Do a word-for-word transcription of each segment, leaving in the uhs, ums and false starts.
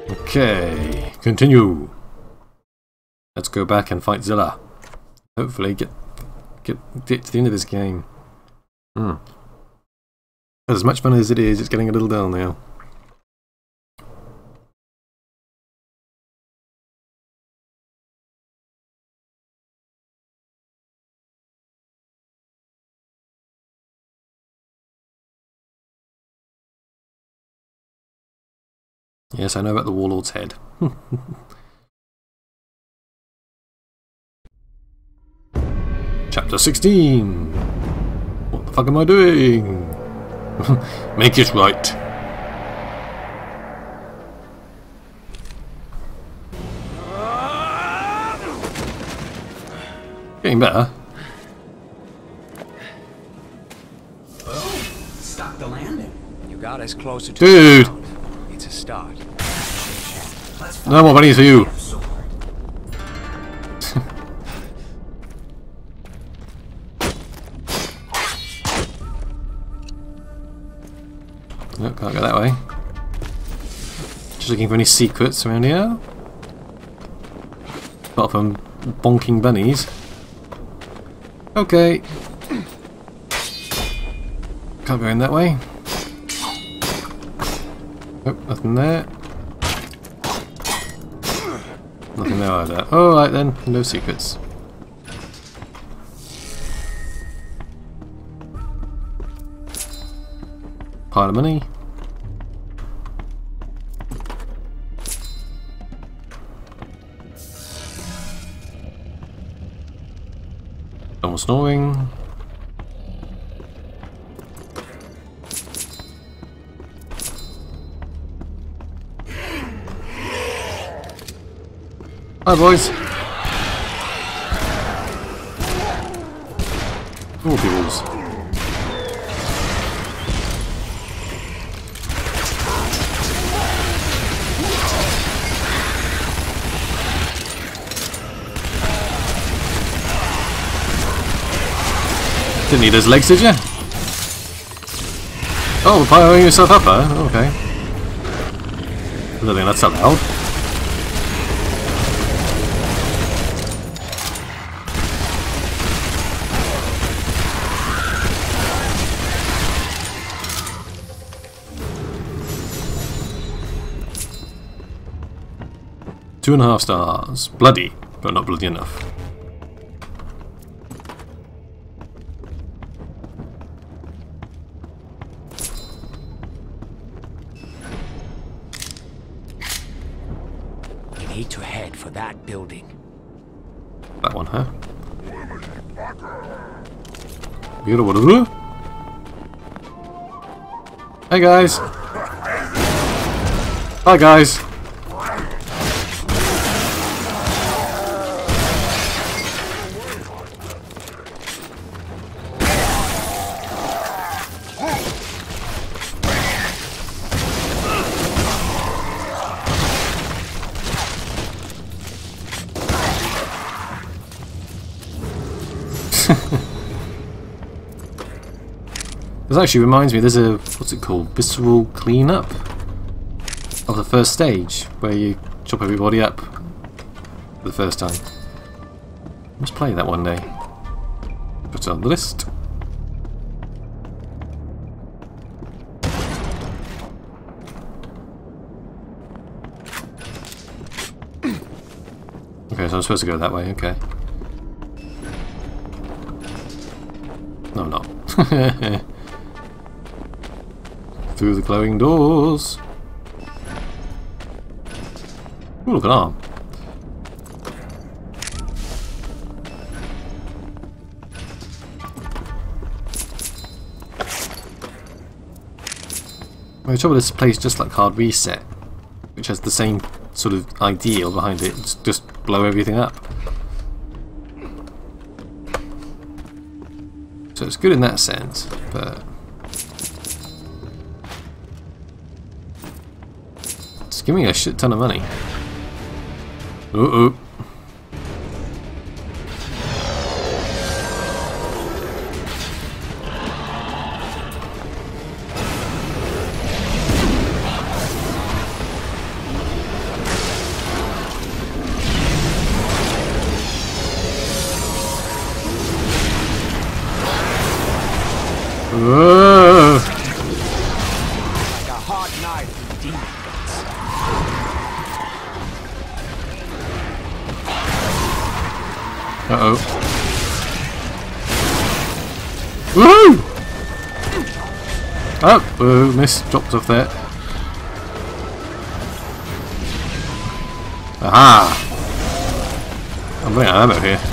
Okay, continue. Let's go back and fight Zilla. Hopefully get get get to the end of this game. Hmm. As much fun as it is, it's getting a little dull now. Yes, I know about the Warlord's head. Chapter sixteen! What the fuck am I doing? Make it right. Getting better. Stop the landing. You got us closer to Dude! the ground. It's a start. No more bunnies for you. Nope, can't go that way. Just looking for any secrets around here. Apart from bonking bunnies. Okay. Can't go in that way. Nope, nothing there. Nothing there either. Alright then, no secrets. Pile of money. Someone snoring. Hi boys. Four balls. Didn't need those legs, did you? Oh, powering yourself up, huh? Oh, okay. I don't think that's allowed. Two and a half stars. Bloody, but not bloody enough. We need to head for that building. That one, huh? You know what to do? Hey guys! Hi guys! This actually reminds me, there's a, what's it called, visceral cleanup of the first stage, where you chop everybody up for the first time. Let's play that one day. Put it on the list. Okay, so I'm supposed to go that way, okay. No, I'm not. Through the glowing doors. Ooh, look at arm. The trouble with this place just like Hard Reset, which has the same sort of ideal behind it, it's just blow everything up. So it's good in that sense, but it's giving me a shit ton of money. Uh oh. Whoa. Like a hot knife with demon guts. Uh oh. Woohoo! Oh, oh, miss, dropped off there. Aha! I'm running out of ammo here.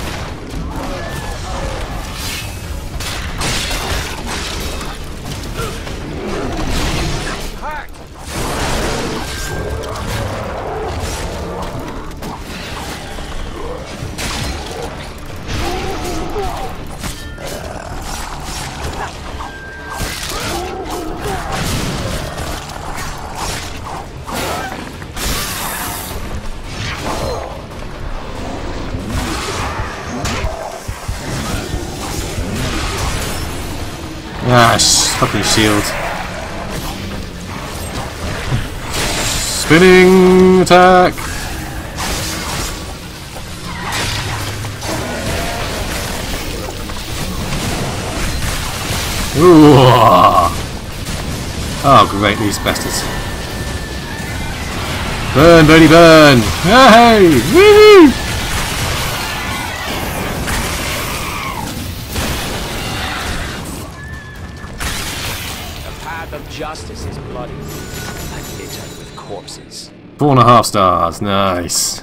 Ah, sh fucking shield. Spinning attack. Ooh. Oh great, these bastards. Burn, Bernie, burn! Hey! Woo! Justice is bloody and littered with corpses. Four and a half stars, nice.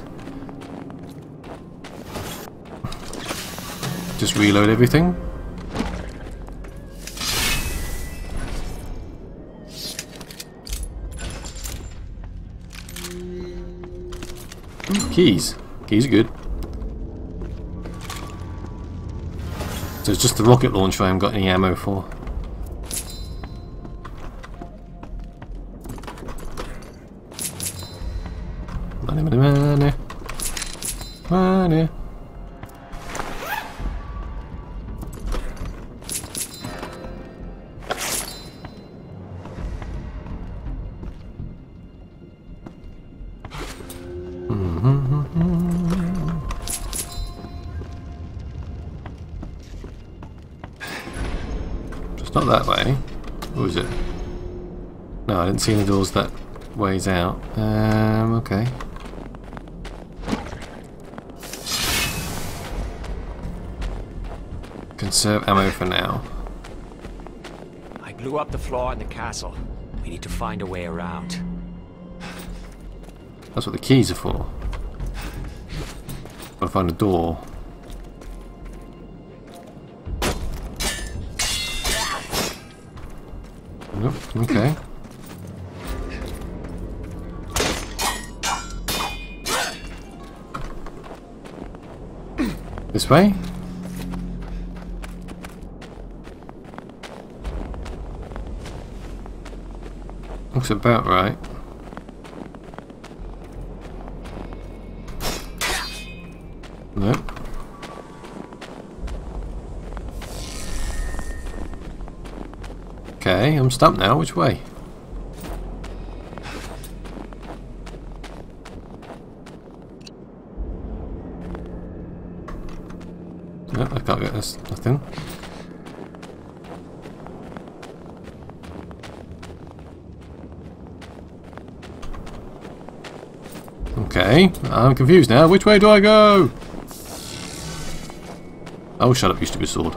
Just reload everything. Ooh, keys. Keys are good. So it's just the rocket launcher I haven't got any ammo for. Money, money, money. Money. Just not that way. What was it? No, I didn't see any doors that ways out. Um, okay. Conserve ammo for now. I blew up the floor in the castle. We need to find a way around. That's what the keys are for. Gotta find a door. Nope, okay. This way? Looks about right. Nope. Okay, I'm stumped now. Which way? Nope, I can't get this. Nothing. Okay, I'm confused now. Which way do I go? Oh, shut up, you stupid sword.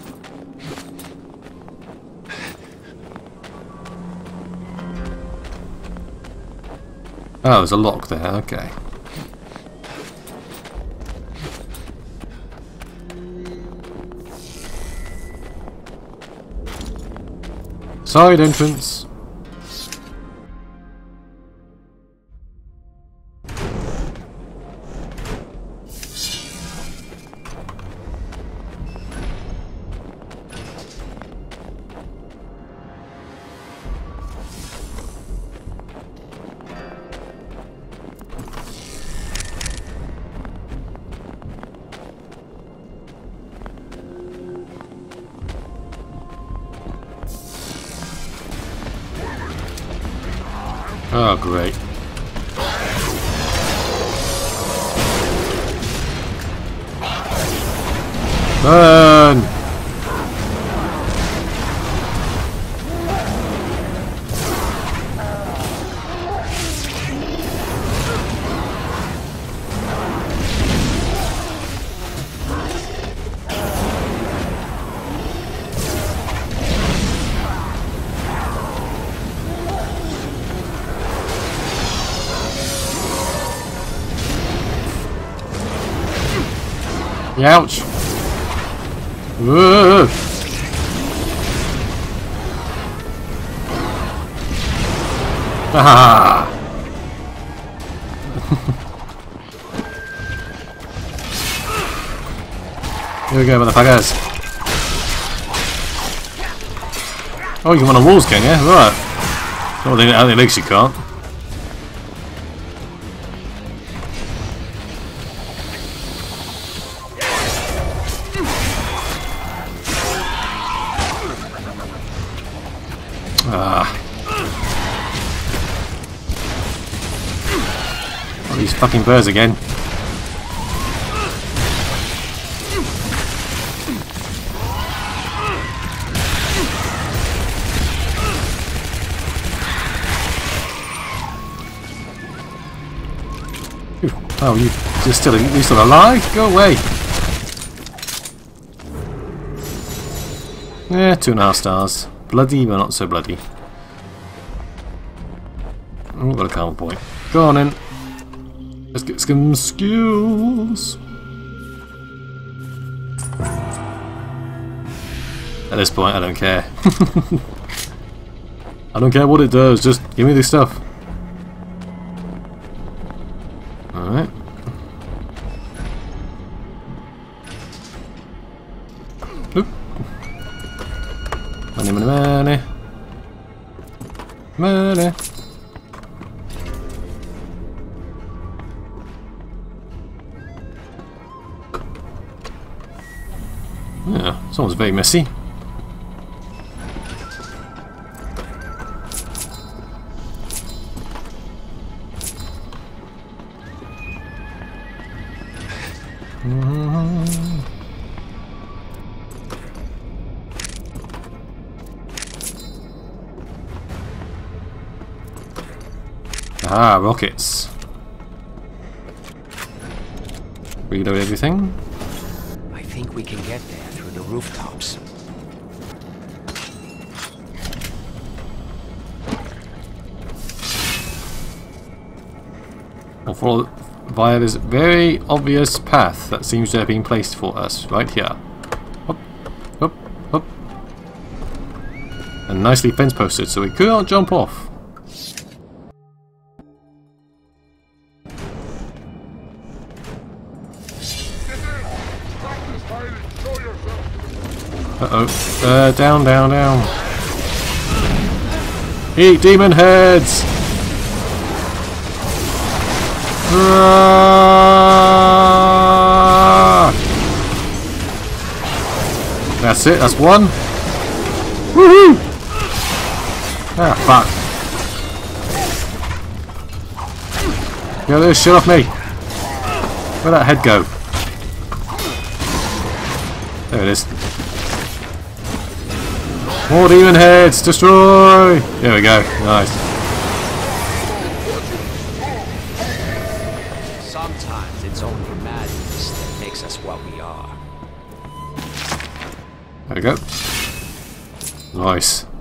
Oh, there's a lock there, okay. Side entrance. Oh, great. Burn! Ouch! Whoa. Ah! Here we go, motherfuckers. Oh, you can run on walls, can you? Right. Oh, the other legs you can't. Ah. Oh, these fucking birds again. Oh, you, you're still, you're still alive? Go away! Yeah, two and a half stars. Bloody, but not so bloody. Oh, got a calm point. Go on in. Let's get some skills. At this point, I don't care. I don't care what it does, just give me the stuff. Alright. Oop. Money, money, money. Money. Yeah, someone's very messy. Ah, rockets. Reload everything. I think we can get there through the rooftops. We'll follow via this very obvious path that seems to have been placed for us right here. Up, up, up. And nicely fence posted so we can't jump off. Uh-oh. Uh, down, down, down. Eat demon heads! That's it, that's one. Woohoo! Ah, fuck. Get this shit off me! Where'd that head go? There it is. More demon heads! Destroy! There we go. Nice. Sometimes it's only madness that makes us what we are. There we go. Nice.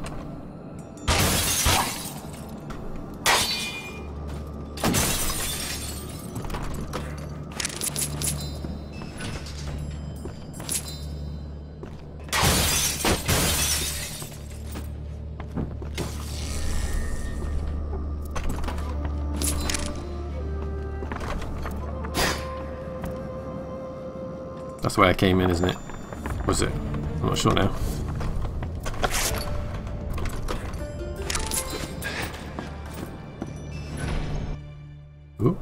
That's the way I came in, isn't it? Was it? I'm not sure now. Ooh.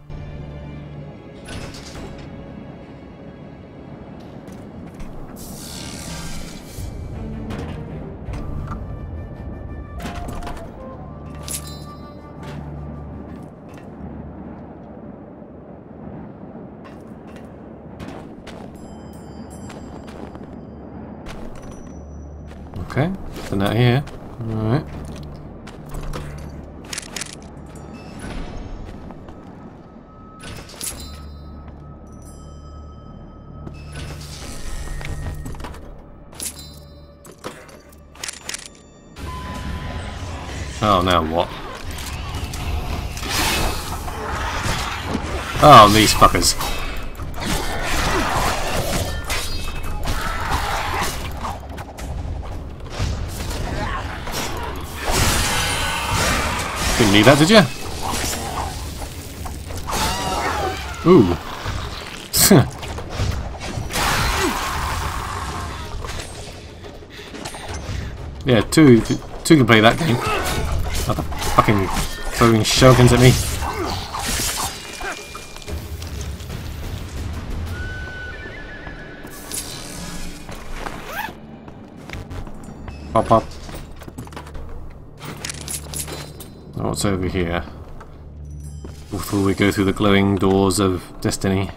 Okay, so now here. Alright. Oh, now what? Oh, these fuckers. didn't need that, did you? Ooh. Yeah, two, two can play that game. Not the fucking throwing shurikens at me. Pop, pop. What's over here? Before we go through the glowing doors of destiny.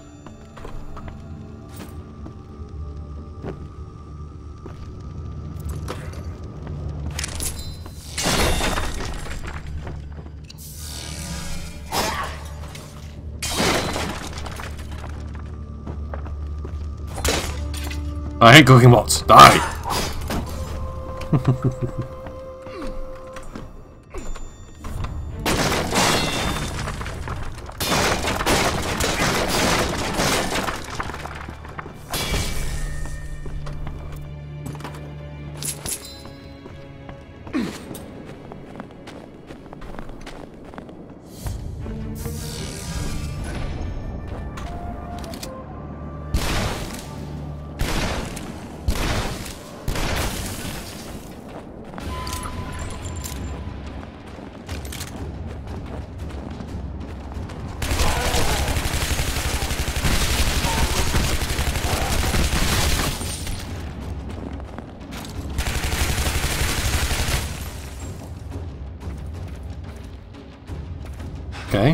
I hate cooking bots. Die! Okay.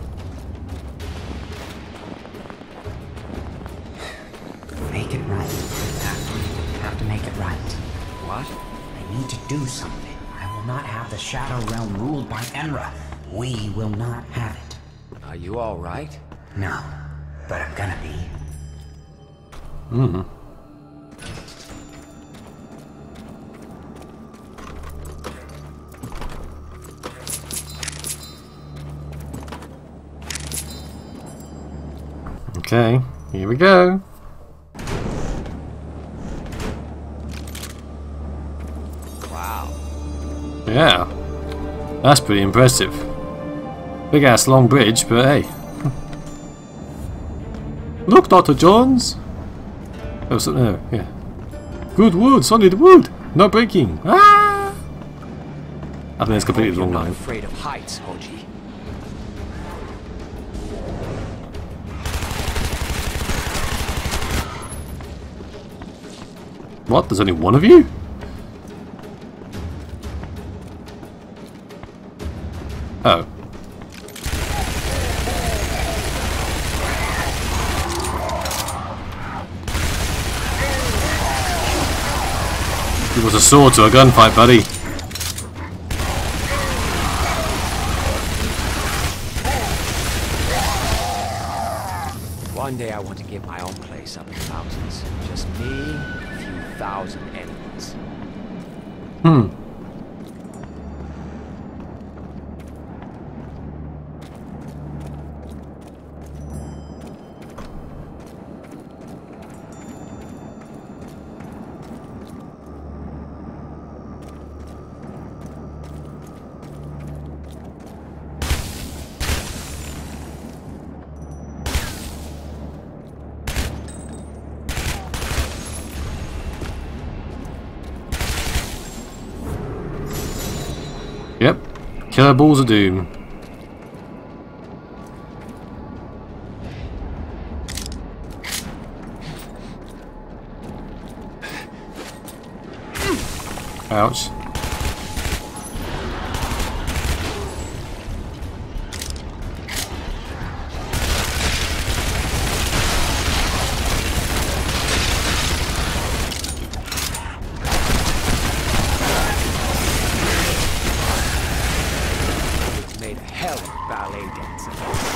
Make it right. You have to make it right. What? I need to do something. I will not have the Shadow Realm ruled by Enra. We will not have it. Are you all right? No, but I'm gonna be. Hmm. Okay, here we go. Wow. Yeah, that's pretty impressive. Big ass long bridge, but hey. Look, Doctor Jones! Oh, something there, yeah. Good wood, solid wood, no breaking. Ah! I think it's completely the wrong You're not line. afraid of heights, Hoji. What? There's only one of you? Oh. It was a sword to a gunfight, buddy. One day I want to get my own place up in the mountains. Just me and a few thousand enemies. Hmm. Yep. Killer balls of doom. Ouch. Made a hell of a ballet dancer.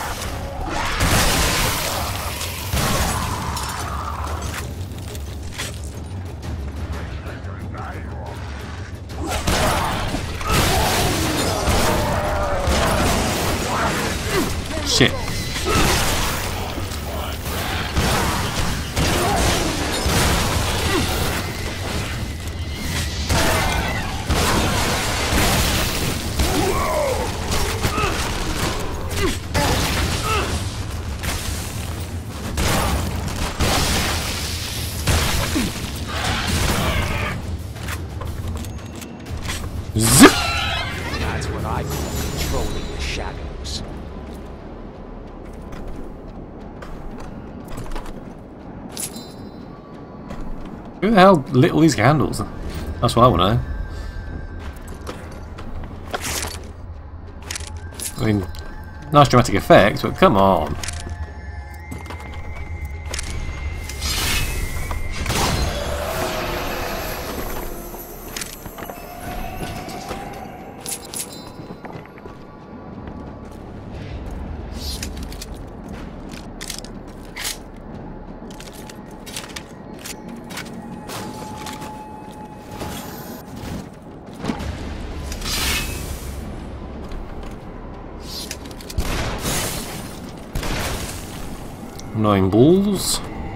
Shit. Who the hell lit all these candles? That's what I want to know. I mean, nice dramatic effect, but come on. Nine balls.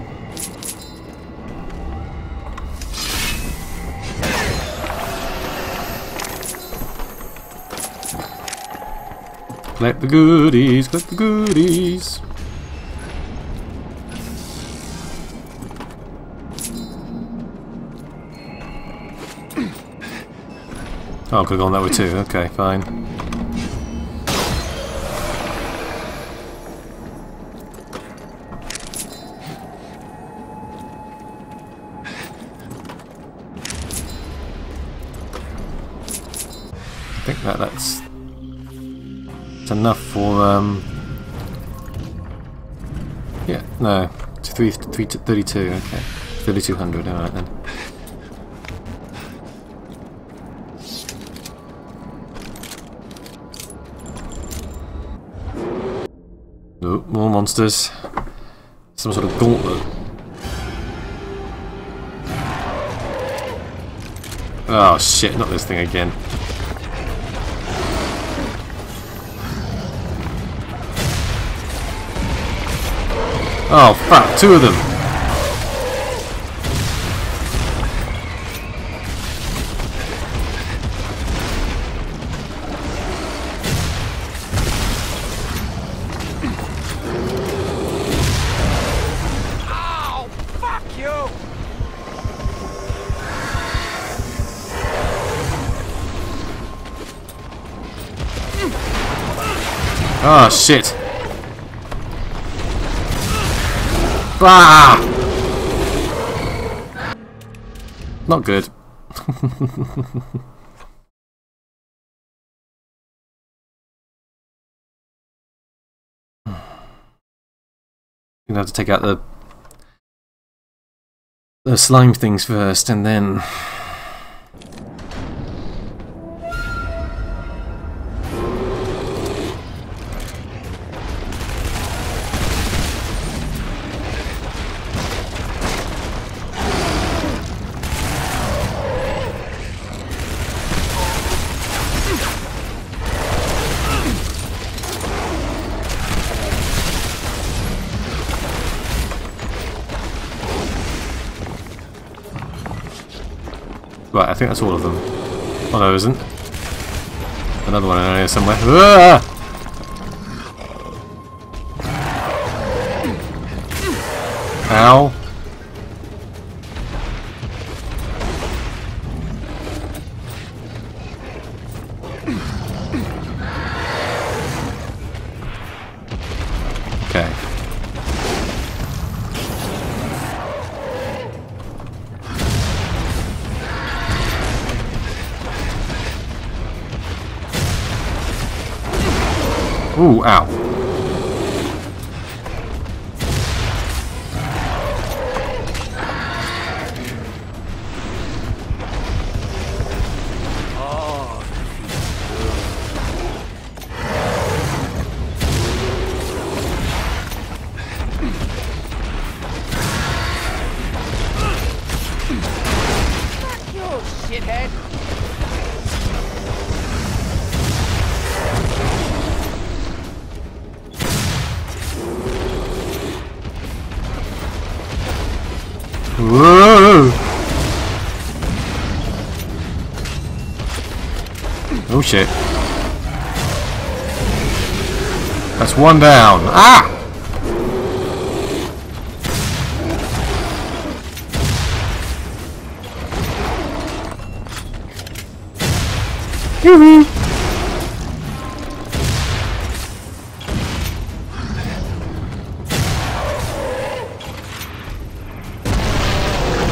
Collect the goodies, collect the goodies. Oh, I could have gone that way too. Okay, fine. I think that that's, that's enough for um yeah no three three thirty two okay thirty two hundred. All right then. Oh, more monsters. Some sort of gauntlet. Oh shit! Not this thing again. Oh fuck, two of them! Ow! Fuck you! Oh shit! Ah! Not good. You're gonna have to take out the the slime things first, and then. Right, I think that's all of them. Oh no, isn't. Another one in here somewhere. Ah! Ow. Okay. Ooh, ow. Shithead! Whoa! Oh shit. That's one down. Ah! Yoo-hoo!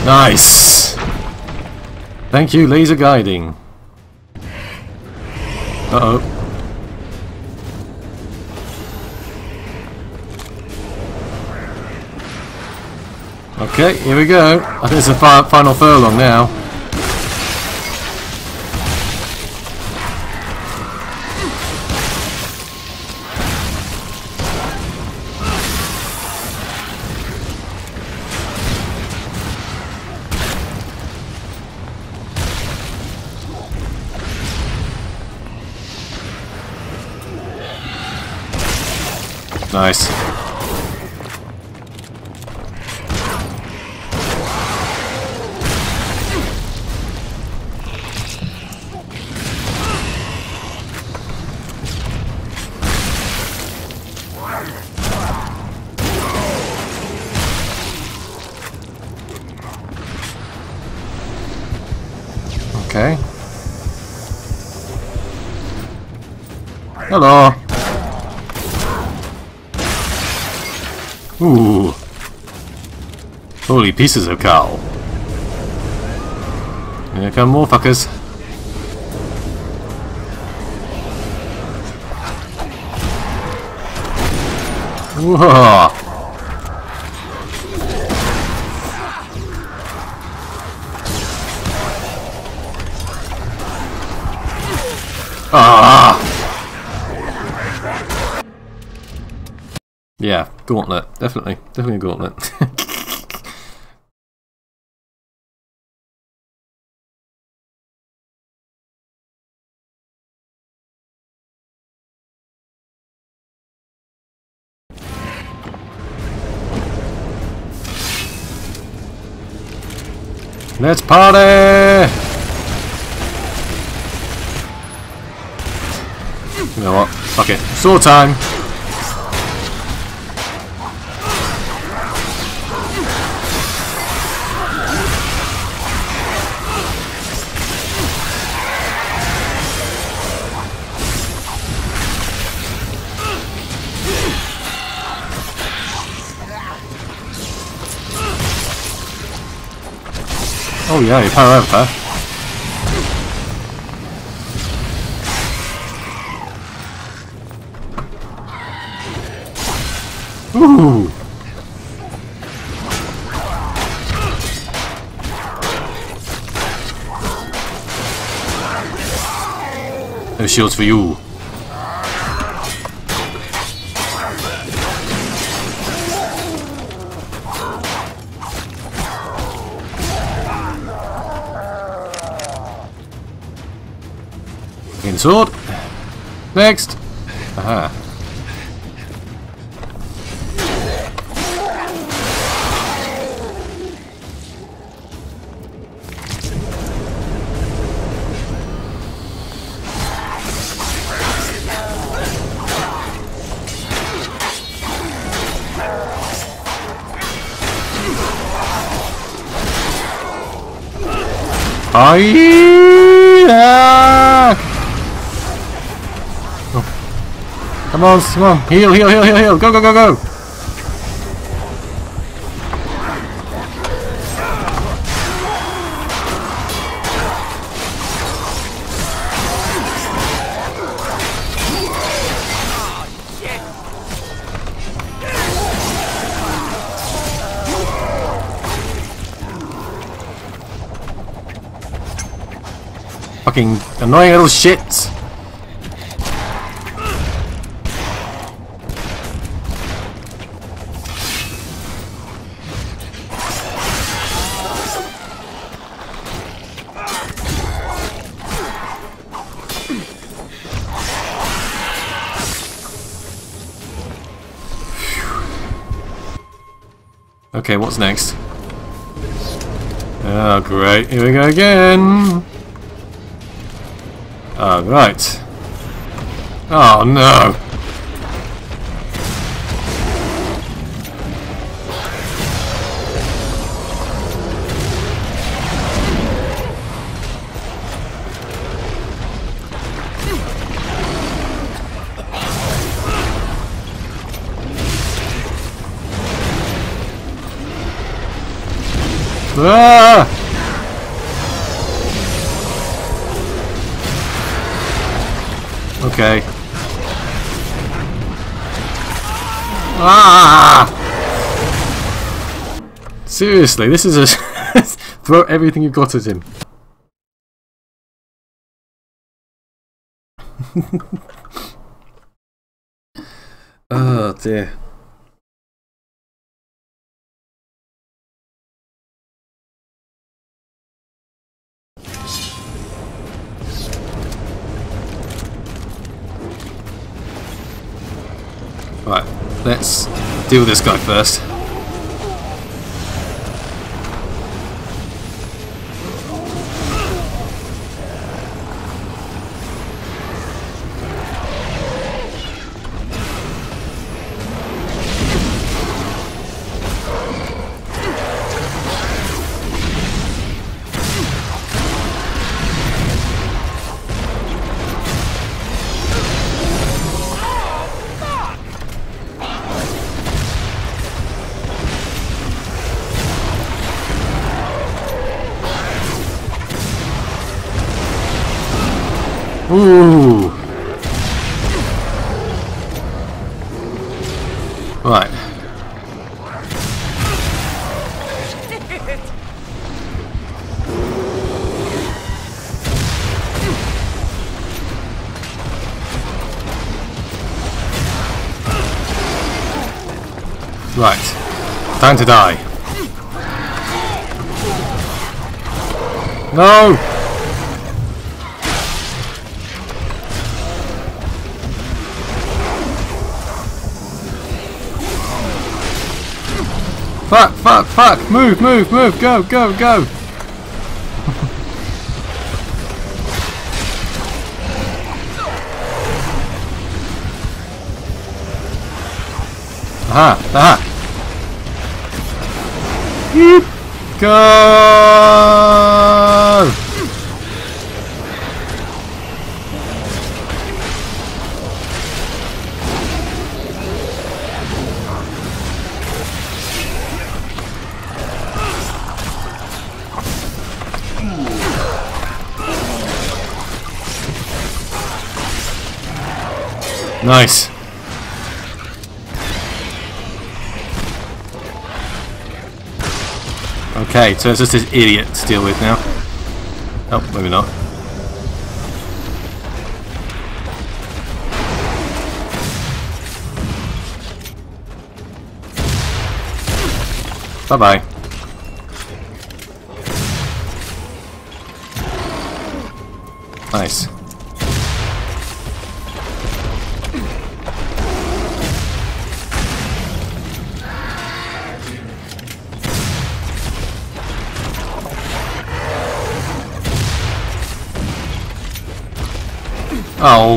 Nice! Thank you, laser guiding. Uh-oh. Okay, here we go. I think it's the fi final furlong now. Nice. Okay. Hello. Ooh. Holy pieces of cow. Here come more fuckers. Whoa. Ah. Yeah, gauntlet. Definitely. Definitely a gauntlet. Let's party! You know what? Fuck it. Sword time! Oh yeah, you power over there. Ooh! No shields for you. Sword. Next. Aha. Hiya! Come on, come on, heal, heal, heal, heal, heal, go, go, go, go! Fucking annoying little shit! Okay, what's next? Oh, great. Here we go again. Oh, right. Oh, no. Ah! Okay. Ah! Seriously, this is a throw everything you've got at him. Oh dear. Right, let's deal with this guy first. Ooh. Right. Right. Time to die. No! Fuck, fuck, fuck! Move, move, move! Go, go, go! Aha, aha! Yeep. Go! Nice. Okay, so it's just this idiot to deal with now. Oh, maybe not. Bye-bye. Nice. Oh.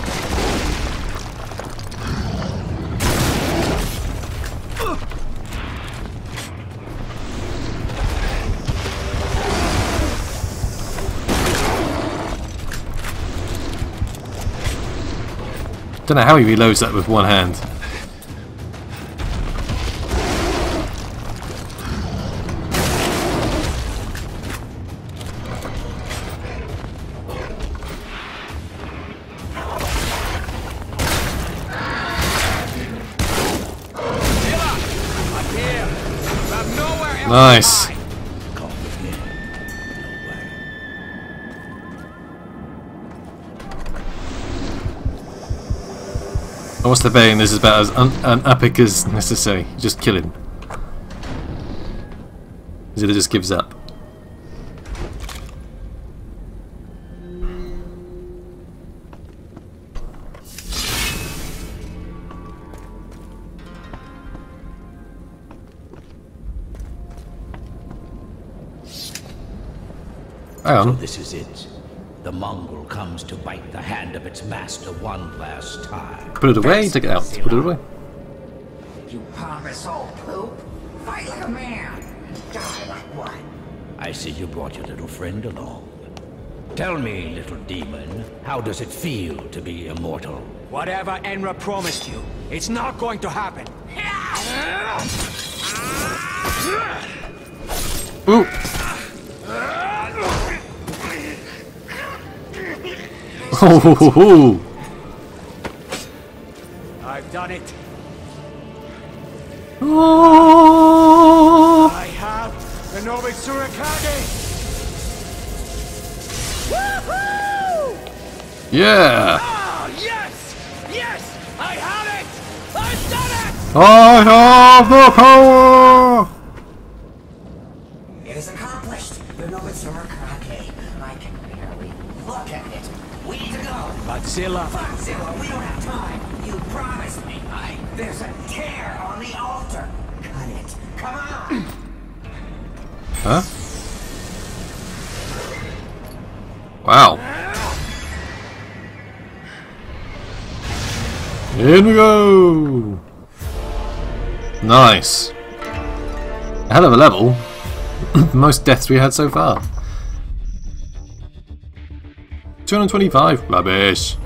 Don't know how he reloads that with one hand. Nice. What's the betting this is about as un unepic as necessary? Just kill him. Zilla just gives up. Hang on. So this is it. The mongrel comes to bite the hand of its master one last time. Put it away, take it out. Put it away. You pompous old poop. Fight like a man. Die like one. I see you brought your little friend along. Tell me, little demon, how does it feel to be immortal? Whatever Enra promised you, it's not going to happen. Ooh. Oh, ho, ho, ho. I've done it. Oh. I have the Nobitsura Kage. Woohoo! Yeah. Oh, yes! Yes! I have it! I've done it! I have the power. It is accomplished. The Nobitsura Kage. I can barely look at it. We need to go. Godzilla. Godzilla, we don't have time. You promised me. I. There's a tear on the altar. Cut it. Come on. Huh? Wow. In we go. Nice. A hell of a level. Most deaths we had so far. two hundred twenty-five. Rubbish.